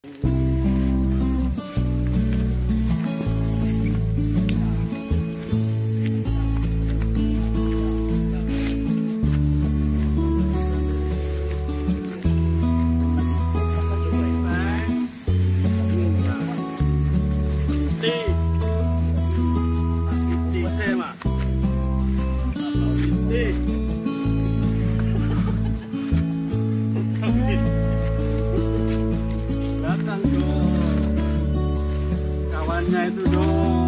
Datang dong, kawannya itu dong.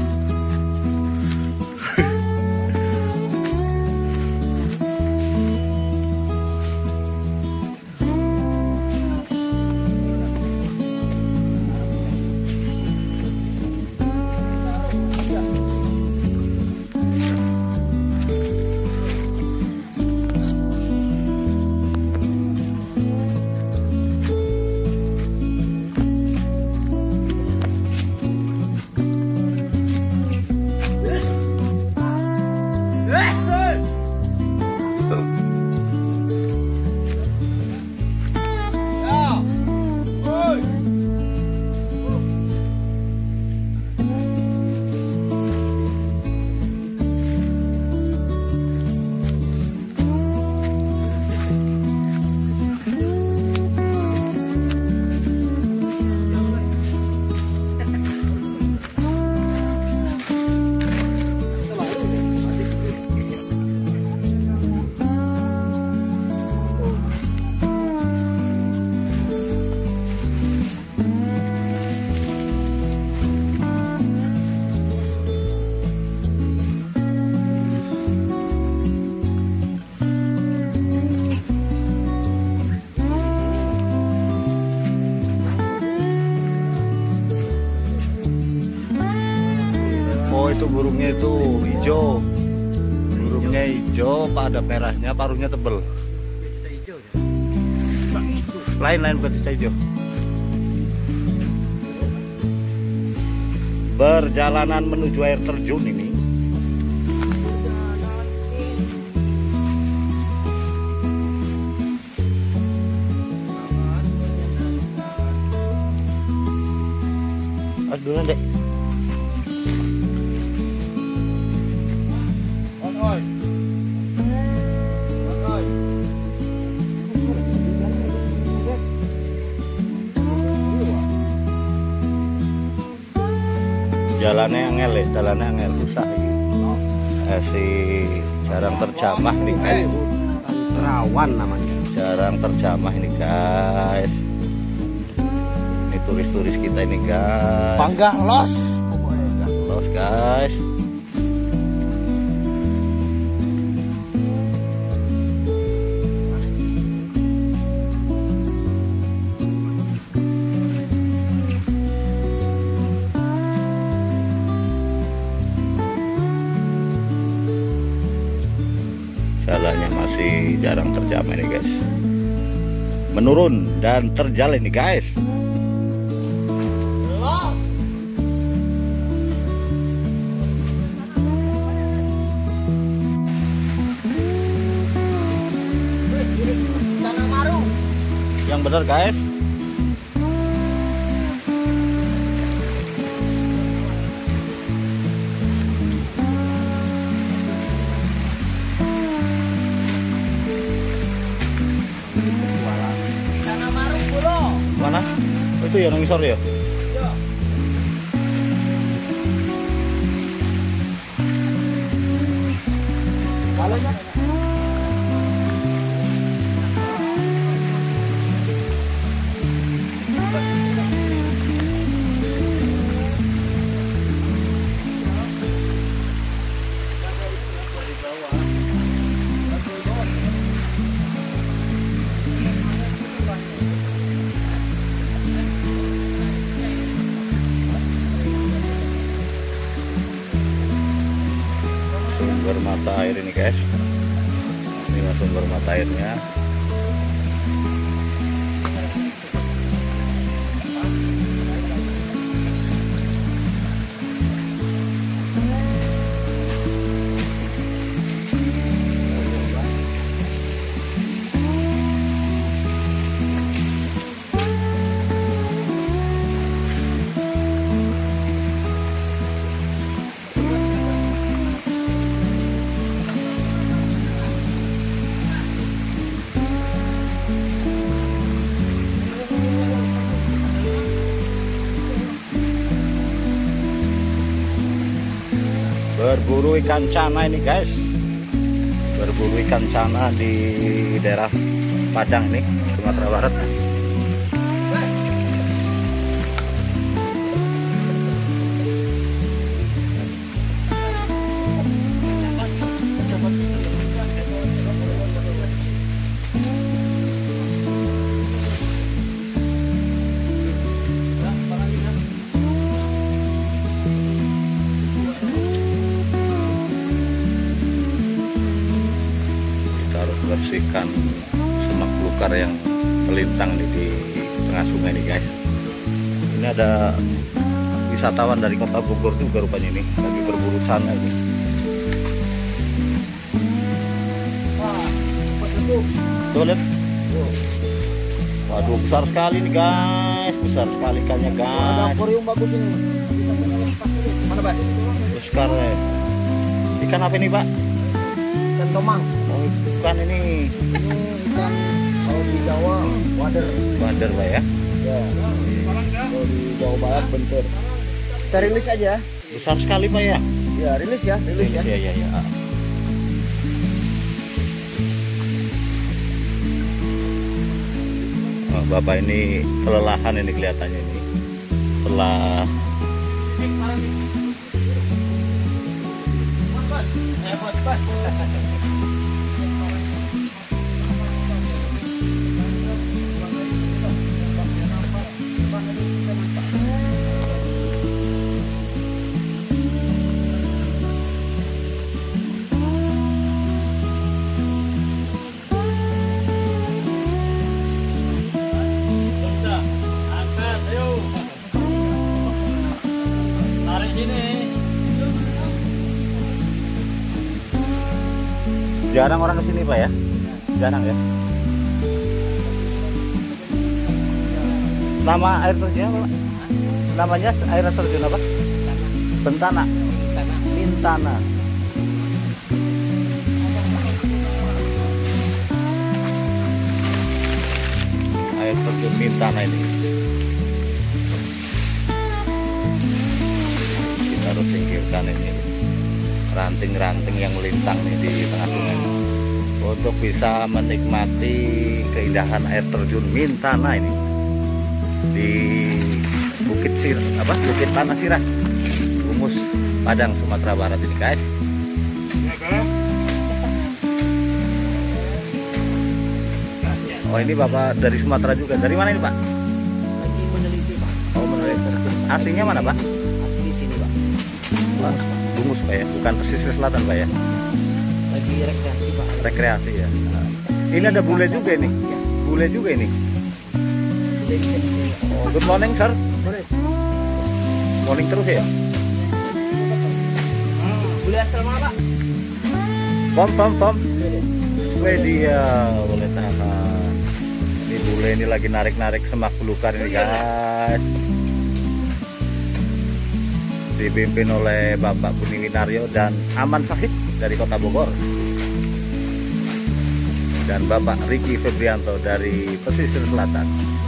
Oh, itu burungnya itu hijau. Burungnya hijau, ada merahnya, paruhnya tebel. Lain-lain bukan cita hijau. Perjalanan menuju air terjun ini. Aduh, Dek. Jalannya angel ya, jalannya angel susah ini. Si jarang terjamah nih guys. Rawan namanya. Jarang terjamah ini guys. Ini turis-turis kita ini guys. Bangga los. Los guys. Jalannya masih jarang terjamah nih guys. Menurun dan terjal ini guys. Yang benar guys. Mana? Oh, itu ya ngisor ya? Sumber mata air ini guys. Ini sumber mata airnya. berburu ikan cana ini guys, berburu ikan cana di daerah Padang ini, Sumatera Barat. Bersihkan semak belukar yang melintang di tengah sungai ini guys. Ini ada wisatawan dari kota Bogor juga rupanya ini lagi berburu sana ini. Tuh lihat. Waduh, besar sekali nih guys, besar sekali ikannya guys. Ada akuarium bagus ini. Mana Pak? Besar ya. Ikan apa ini Pak? Ikan tomang. Oh, ikan ini. Ini ikan kalau di Jawa wader. Wader Pak ya. Ya. Kalau di Jawa Barat bentur. Kita rilis aja. Besar sekali Pak ya. Ya rilis ya, rilis ya. Iya. Oh, Bapak ini kelelahan ini kelihatannya ini. Setelah jarang orang kesini Pak ya, jarang ya. Nama air terjun apa? Namanya air terjun apa? Bentana. Mintana. Air terjun Mintana ini. Kita harus singkirkan ini ranting-ranting yang melintang nih di tengah sungai untuk bisa menikmati keindahan air terjun Mintana ini di Bukit Tanah Sirah, Humus, Padang, Sumatera Barat ini guys. Oh ini Bapak dari Sumatera juga, dari mana ini Pak? Lagi meneliti Pak. Oh meneliti. Aslinya mana Pak? Asli sini Pak. Humus Pak ya, bukan pesisir selatan Pak ya. Lagi rekreasi Pak. Rekreasi ya. Ini ada bule juga ini. Bule juga ini. Oh, good morning sir. Morning terus ya. Bule asal mana Pak? Pom. Dia boleh tahan. Ini bule ini lagi narik semak belukar ini guys. Dipimpin oleh Bapak Buni Winaryo dan Aman Sahid dari Kota Bogor, dan Bapak Riki Febrianto dari pesisir selatan.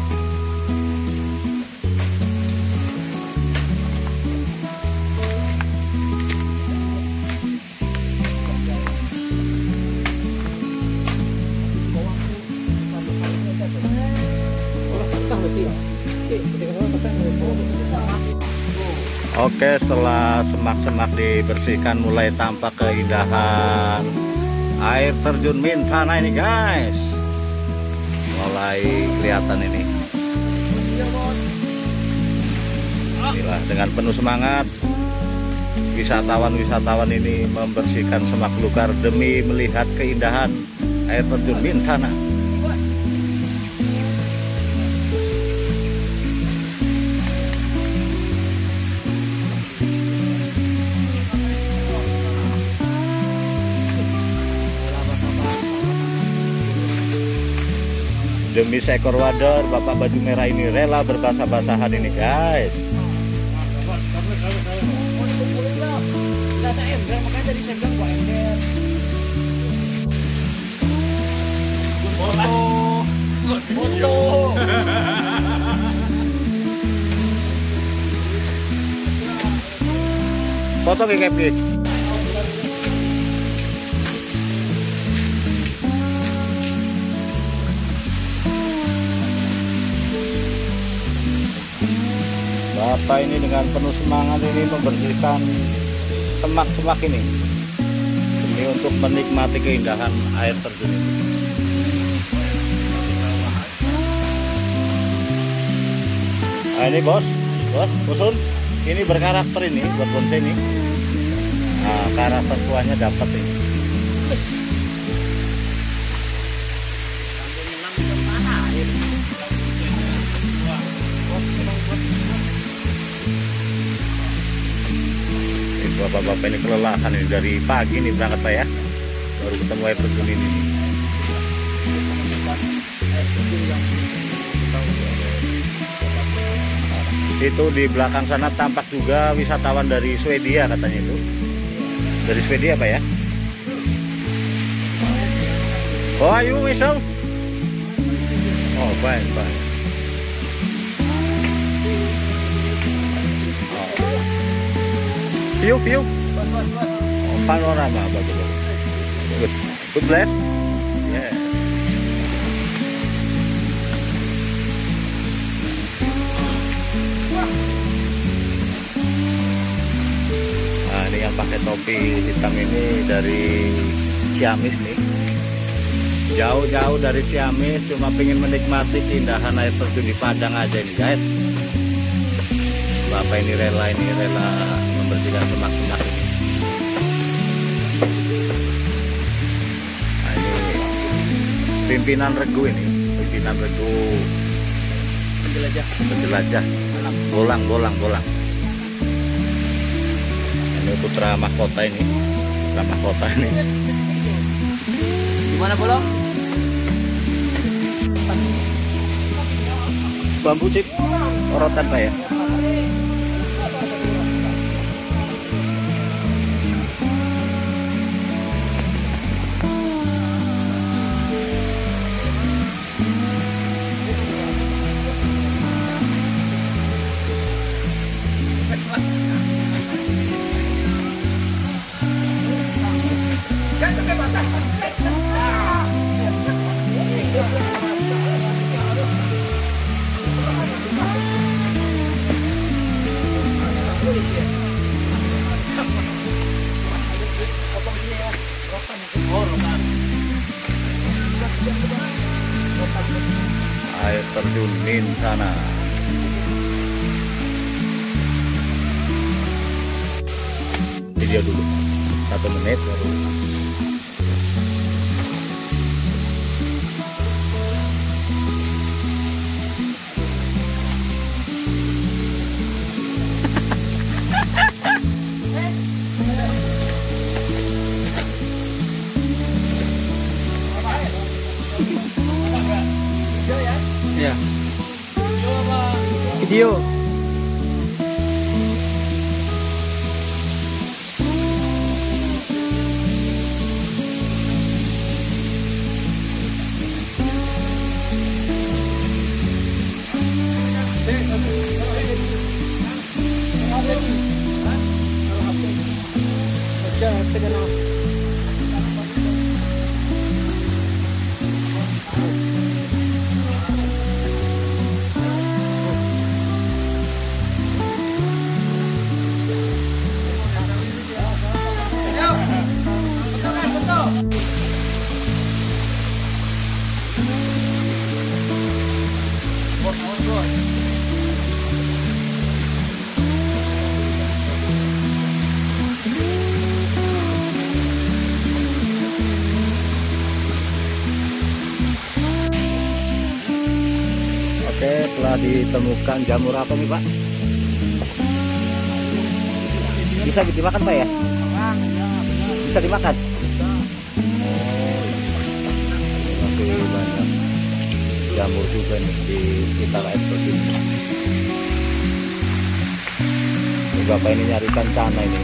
Oke, setelah semak-semak dibersihkan mulai tampak keindahan air terjun Mintana ini guys. Mulai kelihatan ini. Inilah dengan penuh semangat wisatawan ini membersihkan semak belukar demi melihat keindahan air terjun Mintana. Demi seekor wader, Bapak baju merah ini rela berbasah-basahan ini guys. Ada ember, makanya tadi saya bilang buat ember. Foto. Foto kayak Bapak ini dengan penuh semangat ini membersihkan semak-semak ini demi untuk menikmati keindahan air terjun ini. Nah, ini bosun, ini berkarakter ini buat bonsai ini. Nah, karakter tuanya dapat ini. Bapak-bapak ini kelelahan ini dari pagi nih berangkat Pak ya, baru ketemu air terjun ini. Itu di belakang sana tampak juga wisatawan dari Swedia katanya itu. Dari Swedia Pak ya. Oh ayo misal. Oh baik. View. Oh, panorama bagus. Good bless. Yeah. Nah, ini yang pakai topi hitam ini dari Ciamis nih. Jauh-jauh dari Ciamis cuma pengen menikmati keindahan air terjun di Padang aja ini guys. Bapak ini rela membersihkan semak-semak ini. Nah, ini pimpinan regu penjelajah bolang. Ini putra mahkota ini. Gimana bolong? Bambu cip orotan Pak ya. Air terjun Mintana. Video dulu 1 menit baru. Ya. Video. Oke, telah ditemukan jamur apa nih Pak? Bisa dimakan Pak ya? Bisa dimakan? Masih banyak jamur juga nih di sekitar air terjun. Bapak ini nyari kancana ini.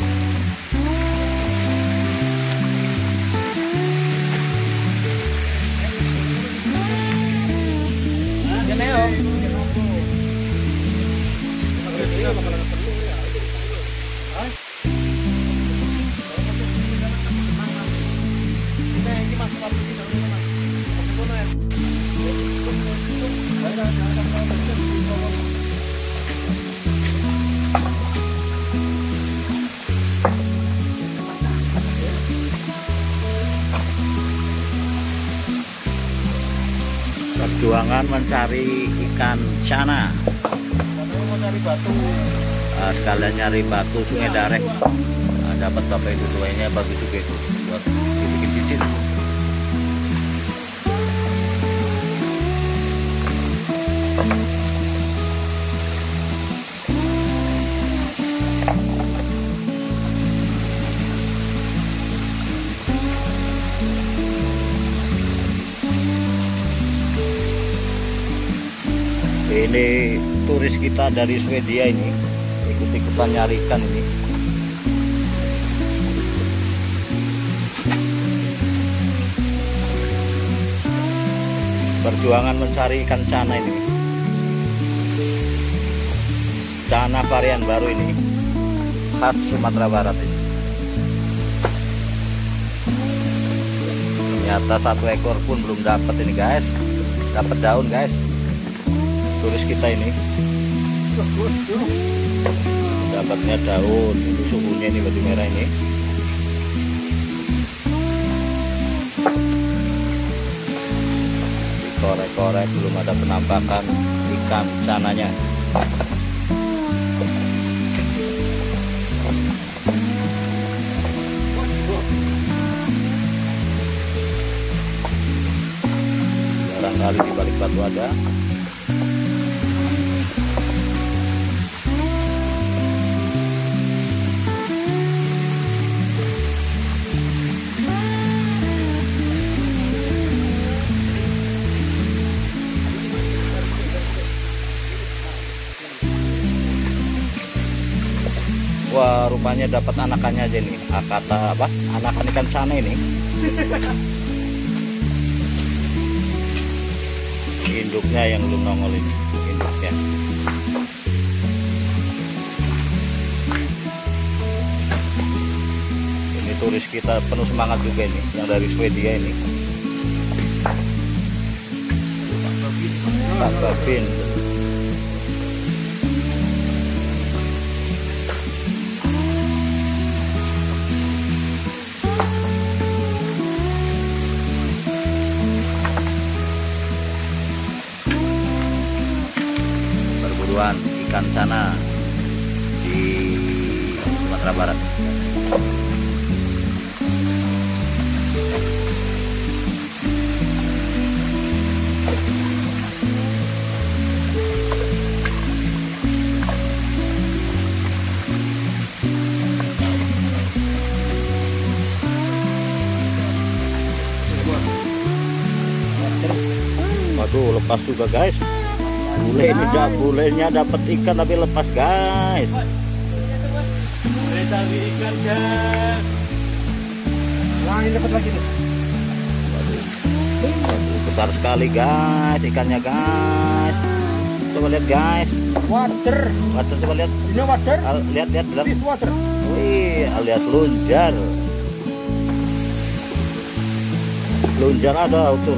Perjuangan mencari ikan cana. Mau cari batu. Sekalian nyari batu Sungai Darek. Dapat apa itu tuanya bagus juga itu buat dibikin cincin. Ini turis kita dari Swedia ini ikut-ikutan nyari ikan ini. Perjuangan mencari ikan cana ini. Cana varian baru ini khas Sumatera Barat ini. Ternyata satu ekor pun belum dapat ini guys. Dapat daun guys. Turis kita ini dapatnya daun. Ini suhunya ini batu merah ini. Korek-korek belum ada penampakan ikan cananya. Barangkali di balik batu ada. Wah, rupanya dapat anakannya aja nih. Kata apa? Anakan ikan cana ini. Induknya yang belum nongol ini. Induknya. Ini turis kita penuh semangat juga ini, yang dari Swedia ini. Pak Babin. Ikan cana di Sumatera Barat. Waduh, lepas juga guys. Bule ini bulenya dapat ikan tapi lepas guys. Bule cari ikan guys. Nah, ini dapat lagi nih. Waduh, besar sekali guys ikannya guys. Coba lihat guys. Water. Water coba lihat. Ini water. Lihat lihat. Fish water. Wih, alias lunjar. Lunjar ada betul.